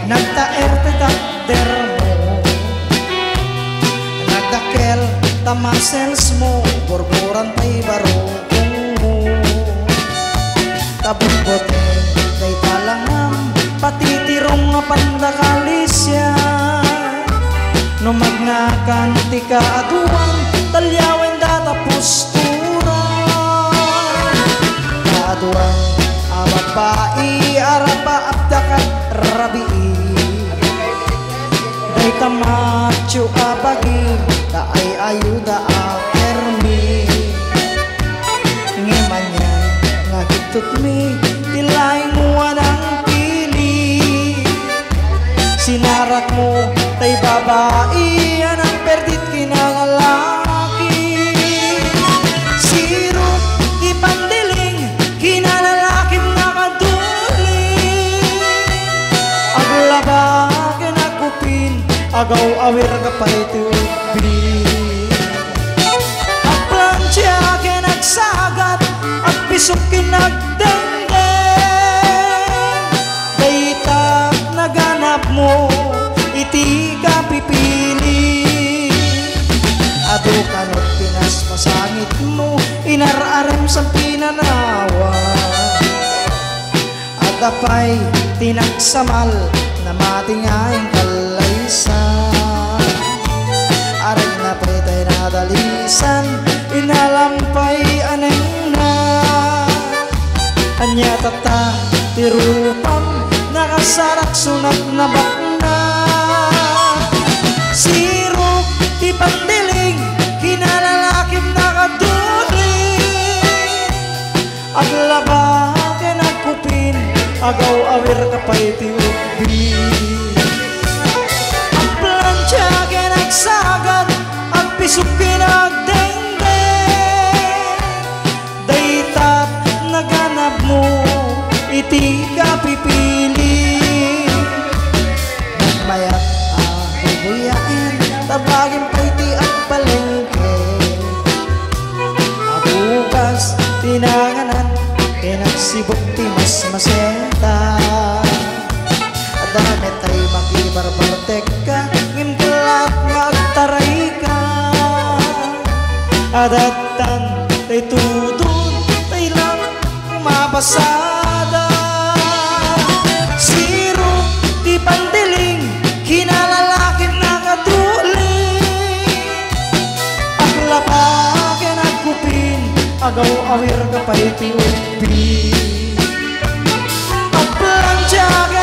nagtaer ti takder mo, nagdakel tamasels mo, borboran tay barokong mo, kabutbote tay talangam, patitirong nga pandakalisya, no magnakan ti kaaduan, talyawen data postura, kaaduan ababai araba abdakat rabii, day tamacho abagi taay ayuda apermi, ngemanyan ngagitut mi tilay mo anang pili, sinarak mo tay babae anang perdit kinalalaki, sirop ipandiling kinalalakim nakaduli, aglaba kinakupin agaw awir ka pa ito ubi, aplansya kinagsagat at pisok kinagdengdeng, daytag naganap mo iti ka pipili, ado kanot pinas masangit mo inararem sa pinanawa, at apay tinagsamal na matingayang kalaysa, aring na pretay nadalisan inalampay aneng na, anya tata tirupam nakasarak sunat na bakna, sirop ti pandiling kinalalakim nakaduli, aglaba kinakupin agaw awir ka pa iti ubi, ang plansya kinagsagat ang pisok kinagdengdeng, daytap naganap mo iti ka pipili, nagmayat bubuyain tabagin pa iti ang palengke, abukas tinanganan kinagsibok ti mas maseta, adamit ay makibarbartek ka ngimkelat nga agtaray ka, adatan tay tutun tay lang umabasada, sirop ti pandiling kinalalakin nakaduli, aglapa kinagkupin agaw awir ka pa iti ubi, agplansya